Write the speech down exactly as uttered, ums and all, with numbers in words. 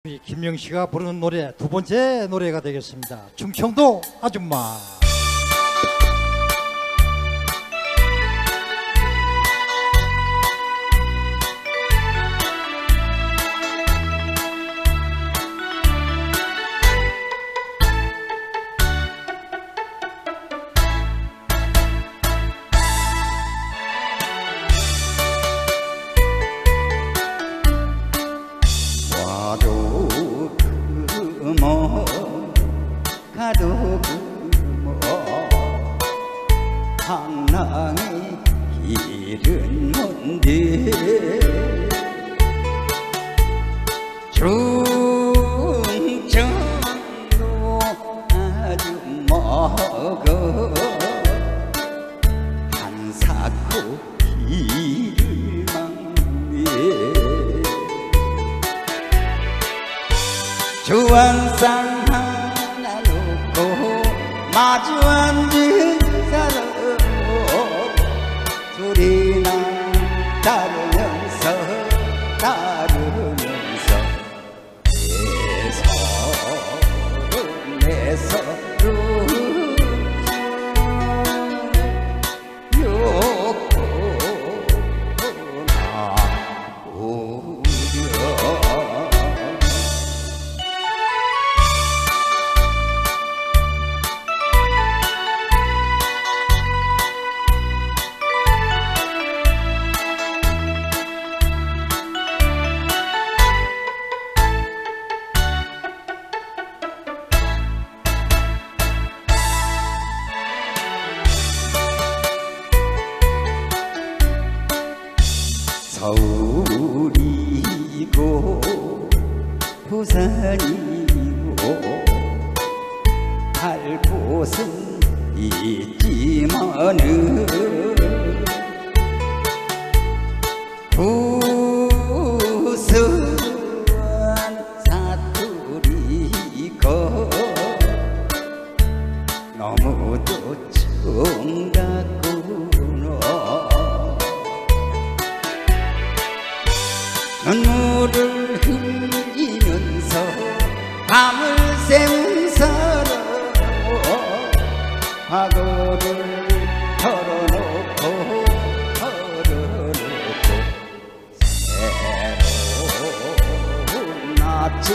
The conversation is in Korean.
우리 김명씨가 부르는 노래 두 번째 노래가 되겠습니다. 충청도 아줌마. 뭐 가도 그뭐 방랑의 길은 먼데 충청도 아줌마가 한사코 길을 막네 주안상 하나 놓고 마주 앉은 사람 소리나 따르면서 따르면서 내 서로 내 서로 욕구나 우려 서울이고 부산이고 갈 곳은 있지만은 구수한 사투리가 너무도 정답구나 눈물을 흘리면서 밤을 새운 사람 과거를 털어놓고 털어놓고 새로운 낯을